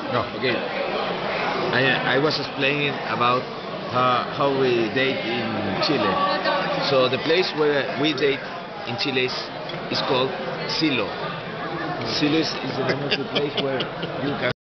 No. Okay. I was explaining about how we date in Chile. So the place where we date in Chile is called Silo. Silo is the name of the place where you can